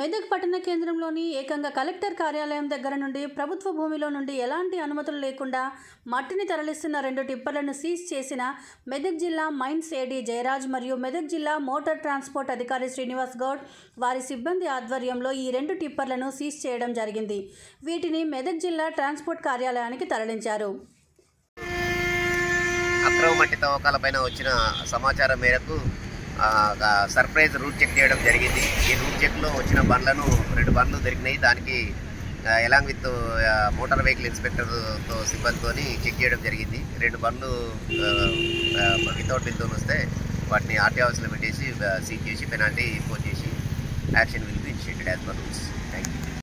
మెదక్ పట్టణ కేంద్రంలోని ఏకంగా కలెక్టర్ కార్యాలయం దగ్గర నుండి ప్రభుత్వ భూమిలో నుండి ఎలాంటి అనుమతులు లేకుండా మట్టిని తరలిస్తున్న 2 టిప్పర్లను సీజ్ చేసిన మెదక్ జిల్లా మైన్స్ ఏడీ జయరాజ్ మరియు మెదక్ జిల్లా మోటార్ ట్రాన్స్పోర్ట్ అధికారి శ్రీనివాస్ గౌడ్ వారి సిబ్బంది ఆధ్వర్యంలో ఈ 2 టిప్పర్లను సీజ్ చేయడం జరిగింది. వీటిని మెదక్ జిల్లా ట్రాన్స్పోర్ట్ కార్యాలయానికి తరలించారు. అక్రమ మట్టి తవ్వకాలపైన వచ్చిన సమాచారం మేరకు సర్ప్రైజ్ రూట్ చెక్ చేయడం జరిగింది. ఈ రూట్ చెక్లో వచ్చిన బండ్లను 2 బండ్లు దొరికినాయి. దానికి ఎలాంగ్ విత్ మోటార్ వెహికల్ ఇన్స్పెక్టర్తో సిబ్బందితో చెక్ చేయడం జరిగింది. 2 బండ్లు వితౌట్ బిల్తో వస్తే వాటిని ఆర్టీ హౌస్లో పెట్టేసి సీజ్ చేసి పెనాల్టీ ఇంపోజ్ చేసి action will be initiated as per rules.